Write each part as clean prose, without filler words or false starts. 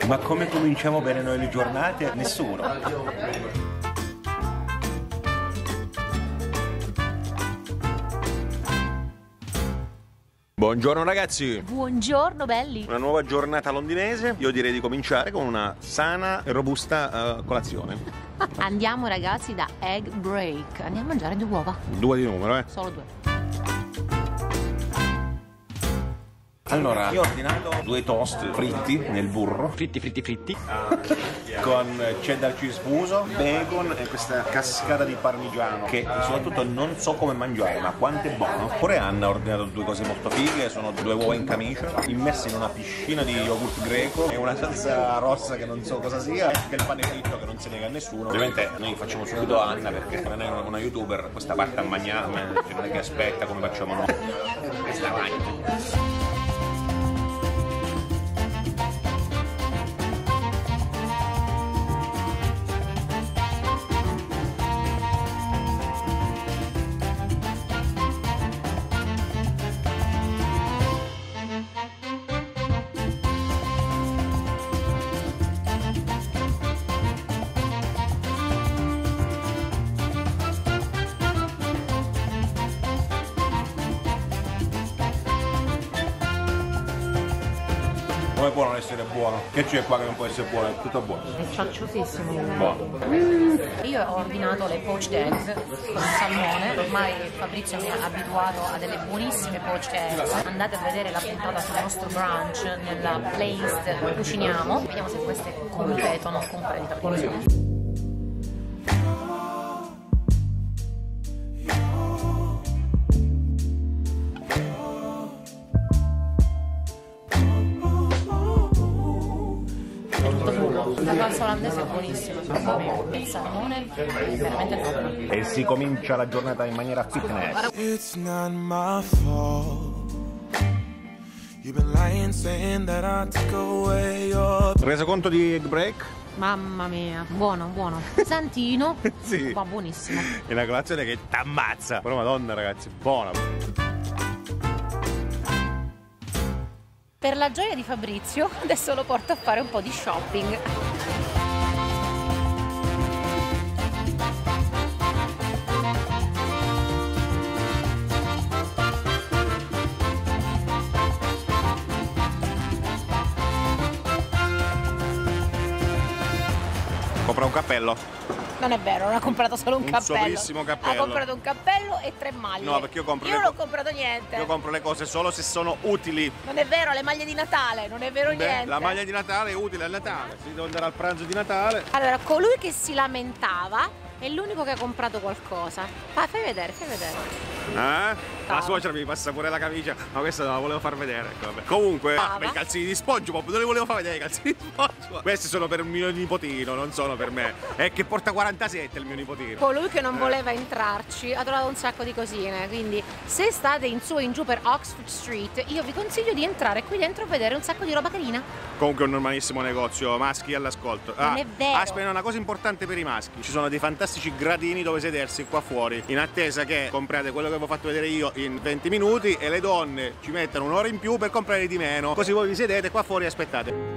Ma come cominciamo bene noi le giornate? Nessuno. Buongiorno ragazzi! Buongiorno belli! Una nuova giornata londinese, io direi di cominciare con una sana e robusta colazione. Andiamo ragazzi da Egg Break, andiamo a mangiare 2 uova. 2 di numero, Solo 2. Allora, io ho ordinato 2 toast fritti nel burro. Fritti. Con cheddar cheese fuso, bacon e questa cascata di parmigiano che soprattutto non so come mangiare, ma quanto è buono. Pure Anna ha ordinato 2 cose molto fighe, sono 2 uova in camicia, immesse in una piscina di yogurt greco e una salsa rossa che non so cosa sia, e il pane fritto che non si nega a nessuno. Ovviamente noi facciamo subito Anna perché non è una youtuber, questa parte a mangiare, cioè non è che aspetta come facciamo noi. Questa avanti. Come può non essere buono? Che c'è qua che non può essere buono? È tutto buono. È cialciosissimo. Buono. Io ho ordinato le poached eggs con salmone, ormai Fabrizio mi ha abituato a delle buonissime poached eggs. Andate a vedere la puntata sul nostro brunch nella playlist Cuciniamo. Vediamo se queste competono con quelle di Fabrizio. La salsa olandese è buonissima, il salmone è veramente buono. E si comincia la giornata in maniera fitness. It's not my fault. You've been lying saying that I took away your... Reso conto di Egg Break? Mamma mia, buono. Santino, Sì. ma buonissimo. È una colazione che t'ammazza. Però madonna ragazzi, buona. Per la gioia di Fabrizio, adesso lo porto a fare un po' di shopping. Compra un cappello. Non è vero, non ha comprato solo un cappello. sobrissimo cappello. Ha comprato un cappello e 3 maglie. No, perché io compro non ho comprato niente. Io compro le cose solo se sono utili. Non è vero, le maglie di Natale, non è vero niente. La maglia di Natale è utile a Natale. Si deve andare al pranzo di Natale. Allora, colui che si lamentava è l'unico che ha comprato qualcosa. Fai vedere. La suocera mi passa pure la camicia. Ma questa non la volevo far vedere. Vabbè. Comunque, i calzini di SpongeBob, non li volevo far vedere i calzini di SpongeBob. Questi sono per il mio nipotino, non sono per me. È che porta 47 il mio nipotino. Colui che non voleva entrarci ha trovato un sacco di cosine. Quindi se state in su e in giù per Oxford Street, io vi consiglio di entrare qui dentro a vedere un sacco di roba carina. Comunque è un normalissimo negozio, maschi all'ascolto. Non è vero. Aspetta, una cosa importante per i maschi. Ci sono dei fantastici gradini dove sedersi qua fuori, in attesa che comprate quello che vi ho fatto vedere io in 20 minuti e le donne ci mettano un'ora in più per comprare di meno. Così voi vi sedete qua fuori e aspettate.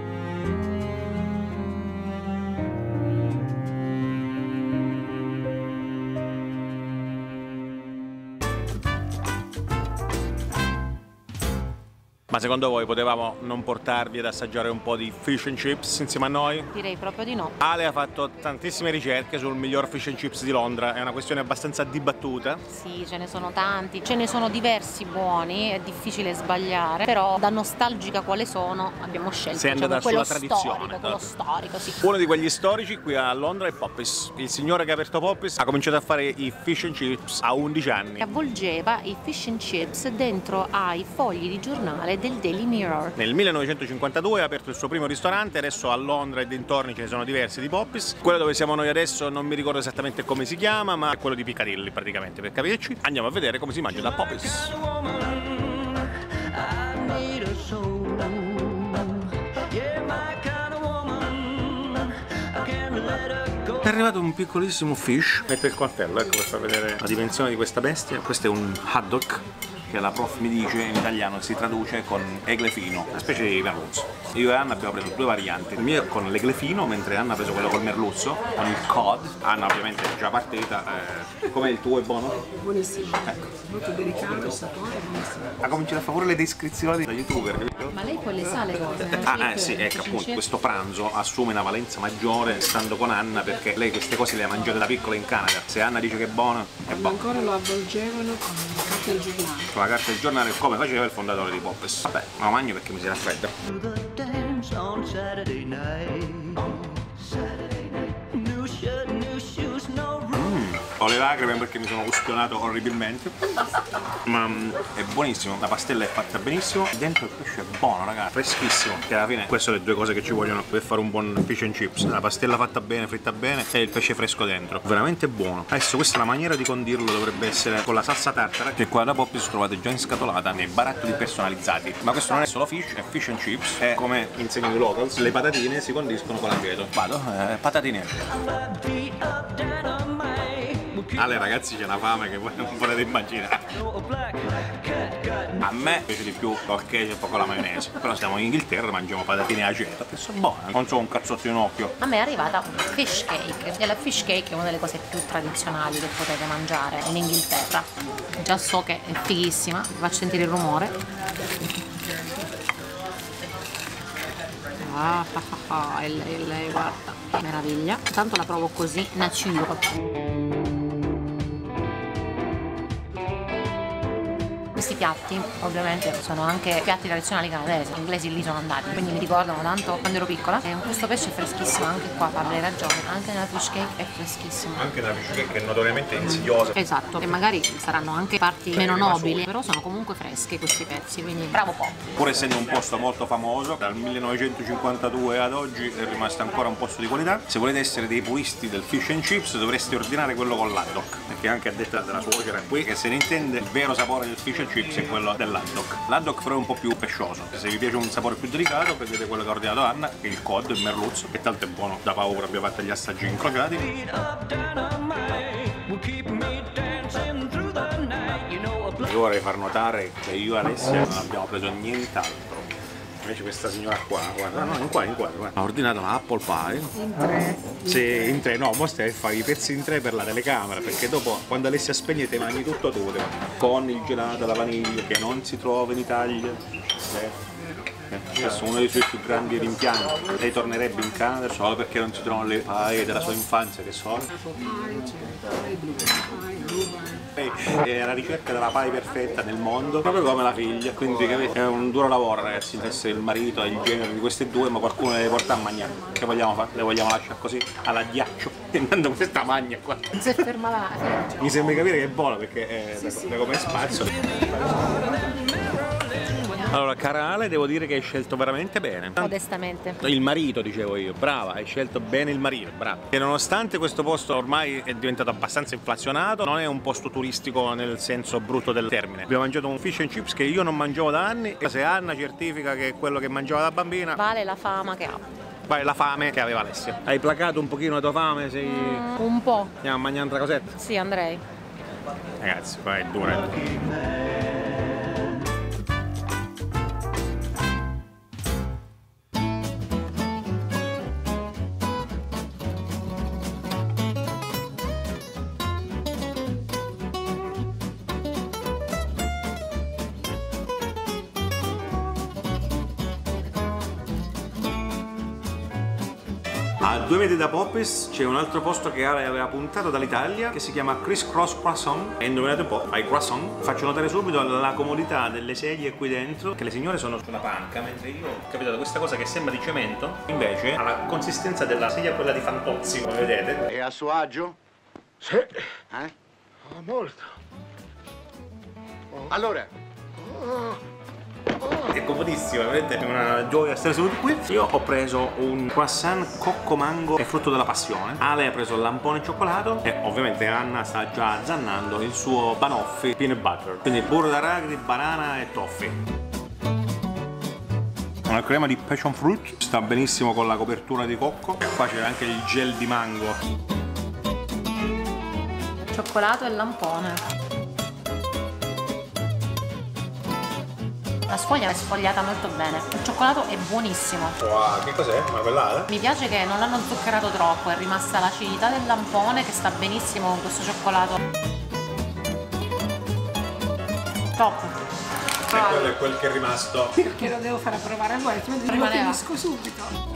Ma secondo voi potevamo non portarvi ad assaggiare un po' di fish and chips insieme a noi? Direi proprio di no. Ale ha fatto tantissime ricerche sul miglior fish and chips di Londra, è una questione abbastanza dibattuta. Sì, ce ne sono tanti, ce ne sono diversi buoni, è difficile sbagliare, però da nostalgica quale sono abbiamo scelto Sei andata quello sulla tradizione. storico, quello storico, sì. Uno di quegli storici qui a Londra è Poppis. Il signore che ha aperto Poppis ha cominciato a fare i fish and chips a 11 anni. Avvolgeva i fish and chips dentro ai fogli di giornale del Daily Mirror. Nel 1952 ha aperto il suo primo ristorante, adesso a Londra e dintorni ce ne sono diversi di Poppis. Quello dove siamo noi adesso non mi ricordo esattamente come si chiama, ma è quello di Piccadilly praticamente, per capirci. Andiamo a vedere come si mangia da Poppis. È arrivato un piccolissimo fish. Mette il coltello, ecco, per far vedere la dimensione di questa bestia. Questo è un haddock. che la prof mi dice in italiano si traduce con eglefino, una specie di merluzzo. Io e Anna abbiamo preso due varianti, il mio con l'eglefino, mentre Anna ha preso quello col merluzzo, con il cod. Anna ovviamente è già partita. Com'è il tuo, è buono? Buonissimo, ecco. Molto delicato, il sapore è buonissimo. Ha cominciato a fare pure le descrizioni da youtuber, capito? Ma lei poi le sa le cose? Sì, ecco appunto, questo pranzo assume una valenza maggiore stando con Anna, perché lei queste cose le ha mangiate da piccola in Canada. Se Anna dice che è buono, è buono. Ancora lo avvolgevano con la carta del giornale. Con la carta del giornale, come faceva il fondatore di Poppes. Vabbè, me lo mangio perché mi si raffredda. Ho le lacrime perché mi sono ustionato orribilmente, ma è buonissimo, la pastella è fatta benissimo, dentro il pesce è buono, ragazzi, freschissimo, che alla fine queste sono le due cose che ci vogliono per fare un buon fish and chips, la pastella fatta bene, fritta bene e il pesce fresco dentro, veramente buono. Adesso questa è la maniera di condirlo, dovrebbe essere con la salsa tartara, che qua da Poppes trovate già inscatolata nei barattoli personalizzati, ma questo non è solo fish, è fish and chips, è come insegnano i locals, le patatine si condiscono con l'aceto. Vado, patatine. Ale ragazzi, c'è una fame che voi non potete immaginare. A me piace di più col ketchup con la maionese, però siamo in Inghilterra e mangiamo patatine e aceto, che sono buone, non so, un cazzotto in occhio. A me è arrivata un fish cake, e la fish cake è una delle cose più tradizionali che potete mangiare in Inghilterra. Già so che è fighissima, vi faccio sentire il rumore. Guarda, meraviglia. Tanto la provo così, nature. Questi piatti ovviamente sono anche piatti tradizionali canadesi, gli inglesi lì sono andati, quindi mi ricordano tanto quando ero piccola. E questo pesce è freschissimo, anche qua Fabio hai ragione, anche nella fish cake è freschissimo. Anche nella fish cake è notoriamente insidiosa. Esatto, e magari saranno anche parti meno nobili, però sono comunque fresche questi pezzi, quindi bravo Pop. Pur essendo un posto molto famoso, dal 1952 ad oggi è rimasto ancora un posto di qualità. Se volete essere dei puristi del fish and chips dovreste ordinare quello con l'haddock, perché anche a detta della suocera qui, che se ne intende, il vero sapore del fish and chips è quello dell'haddock. L'haddock però è un po' più pescioso, se vi piace un sapore più delicato prendete quello che ha ordinato Anna, che è il cod, il merluzzo, che tanto è buono, da paura abbiamo fatto gli assaggi incrociati. Io vorrei far notare che io e Alessia non abbiamo preso nient'altro. Invece questa signora qua, guarda, no, in qua, guarda. Ha ordinato una apple pie. In tre. Sì, in tre, no, mo stai a fare i pezzi in tre per la telecamera, perché dopo quando Alessia spegne te mangi tutto tu, con il gelato alla vaniglia che non si trova in Italia. Questo è uno dei suoi più grandi rimpianti. Lei tornerebbe in Canada solo perché non si trovano le pie della sua infanzia, che sono. È la ricerca della pie perfetta nel mondo, proprio come la figlia, quindi capite? È un duro lavoro, ragazzi, essere il marito e il genere di queste due, ma qualcuno le deve portare a mangiare. Che vogliamo fare? Le vogliamo lasciare così, alla ghiaccio, tenendo questa magna qua. Non si ferma là. Mi sembra di capire che è buono perché è da come spazio. Allora, cara Ale, devo dire che hai scelto veramente bene. Modestamente. Il marito, dicevo io, brava, hai scelto bene il marito, brava. E nonostante questo posto ormai è diventato abbastanza inflazionato, non è un posto turistico nel senso brutto del termine. Abbiamo mangiato un fish and chips che io non mangiavo da anni, e se Anna certifica che è quello che mangiava da bambina, Vale la fama che ha. vale la fame che aveva Alessia. Hai placato un pochino la tua fame? Sei... Un po'. Andiamo a mangiare un'altra cosetta? Sì, andrei. Ragazzi, qua è dura. A 2 metri da Poppes c'è un altro posto che Ale aveva puntato dall'Italia, che si chiama Criss Cross Croissant, e indovinate un po', ai croissant. Faccio notare subito la comodità delle sedie qui dentro, che le signore sono sulla panca, mentre io ho capito questa cosa che sembra di cemento, invece ha la consistenza della sedia quella di Fantozzi, come vedete. È a suo agio? Sì. Molto. Allora, È comodissima, vedete? È una gioia stare seduti qui. Io ho preso un croissant cocco mango e frutto della passione. Ale ha preso il lampone cioccolato e ovviamente Anna sta già azzannando il suo banoffee peanut butter. Quindi burro d'arachidi, banana e toffee. Una crema di passion fruit, sta benissimo con la copertura di cocco. E qua c'è anche il gel di mango. Cioccolato e lampone. La sfoglia è sfogliata molto bene. Il cioccolato è buonissimo. Wow, che cos'è? Marmellata? Mi piace che non l'hanno zuccherato troppo, è rimasta l'acidità del lampone che sta benissimo con questo cioccolato. Top. E quello è quel che è rimasto. Perché lo devo fare provare a voi, altrimenti lo finisco subito.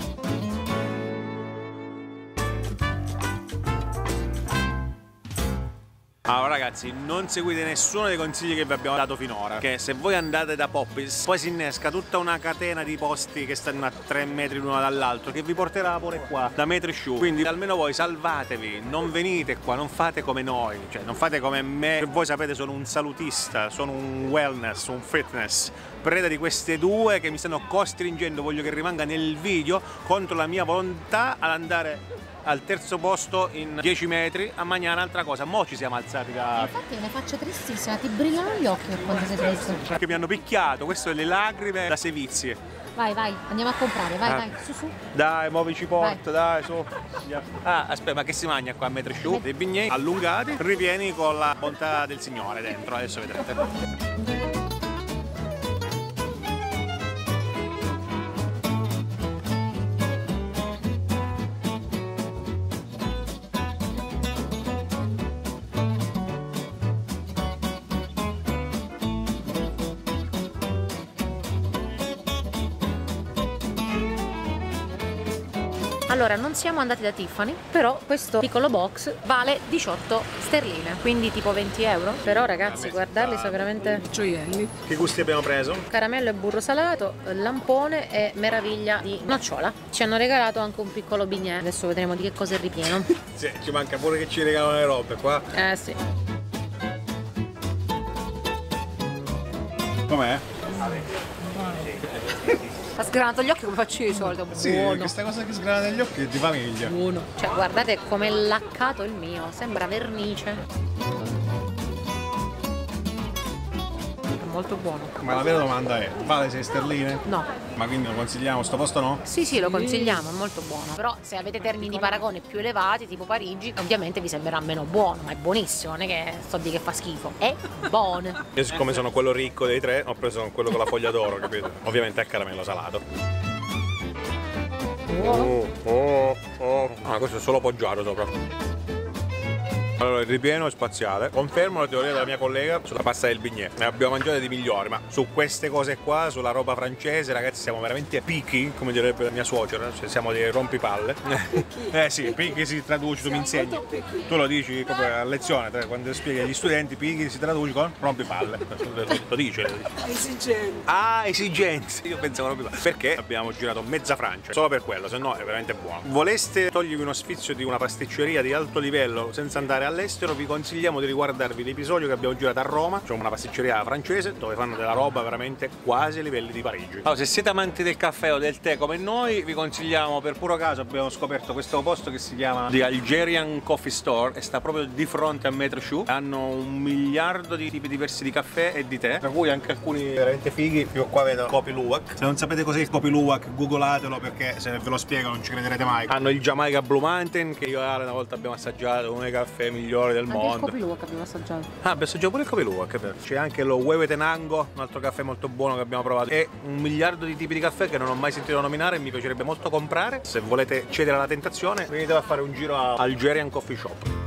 Allora ragazzi, non seguite nessuno dei consigli che vi abbiamo dato finora, che se voi andate da Poppies poi si innesca tutta una catena di posti che stanno a 3 metri l'uno dall'altro che vi porterà pure qua da metri sciù. Quindi almeno voi salvatevi, non venite qua, non fate come noi, cioè non fate come me, che voi sapete sono un salutista, sono un wellness, un fitness, preda di queste due che mi stanno costringendo, voglio che rimanga nel video, contro la mia volontà, ad andare al terzo posto in 10 metri a mangiare un'altra cosa. Mo' ci siamo alzati da... Infatti è una faccia tristissima, ti brillano gli occhi per quando sei triste. Perché mi hanno picchiato, queste sono le lacrime da sevizie. Vai, vai, andiamo a comprare, vai, dai, su. Dai, muovici porto, dai, su. Ah, aspetta, ma che si mangia qua a metri sciù? Dei bignè allungati, ripieni con la bontà del Signore dentro, adesso vedrete. Allora, non siamo andati da Tiffany, però questo piccolo box vale 18 sterline, quindi tipo 20 euro. Però ragazzi, guardarli sono veramente Gioielli. Che gusti abbiamo preso? caramello e burro salato, lampone e meraviglia di nocciola. Ci hanno regalato anche un piccolo bignè, adesso vedremo di che cosa è ripieno. Sì, ci manca pure che ci regalano le robe qua. Sì. Com'è? Ha sgranato gli occhi come faccio io di solito. Sì, Buono. questa cosa che sgrana negli occhi è di famiglia. Buono. Cioè, guardate com'è laccato il mio, sembra vernice. È molto buono. Ma la vera domanda è, vale 6 sterline? No. Ma quindi lo consigliamo, sto posto no? Sì, lo consigliamo, è molto buono. Però se avete termini di paragone più elevati, tipo Parigi, ovviamente vi sembrerà meno buono, ma è buonissimo, non è che sto di che fa schifo. È buono. Io siccome sono quello ricco dei tre, ho preso quello con la foglia d'oro, capito? Ovviamente è caramello salato. Ah, questo è solo poggiato sopra. Allora, il ripieno è spaziale. Confermo la teoria della mia collega sulla pasta del bignè. Ne abbiamo mangiate di migliori, ma su queste cose qua, sulla roba francese, ragazzi, siamo veramente picky, come direbbe la mia suocera, cioè siamo dei rompipalle. Sì, picky si traduce, tu mi insegni. Tu lo dici proprio a lezione, quando spieghi agli studenti, picky si traduce con rompipalle. Lo dice. Esigenze. Ah, esigenze. Io pensavo rompipalle. Perché abbiamo girato mezza Francia, solo per quello, se no è veramente buono. Voleste togliervi uno sfizio di una pasticceria di alto livello senza andare all'estero, vi consigliamo di riguardarvi l'episodio che abbiamo girato a Roma, c'è una pasticceria francese dove fanno della roba veramente quasi ai livelli di Parigi. Allora, se siete amanti del caffè o del tè come noi, vi consigliamo, per puro caso abbiamo scoperto questo posto che si chiama The Algerian Coffee Store e sta proprio di fronte a Metro Shoe. Hanno 1 miliardo di tipi diversi di caffè e di tè, tra cui anche alcuni veramente fighi. Io qua vedo Kopi Luwak. Se non sapete cos'è il Kopi Luwak, googlatelo, perché se ve lo spiego non ci crederete mai. Hanno il Jamaica Blue Mountain, che io e Ale una volta abbiamo assaggiato, uno dei caffè migliori del mondo. Anche il Kopi Luwak abbiamo assaggiato. Ah, abbiamo assaggiato pure il Kopi Luwak, è vero. C'è anche lo Hueve Tenango, un altro caffè molto buono che abbiamo provato. E 1 miliardo di tipi di caffè che non ho mai sentito nominare e mi piacerebbe molto comprare. Se volete cedere alla tentazione, venite a fare un giro a Algerian Coffee Shop.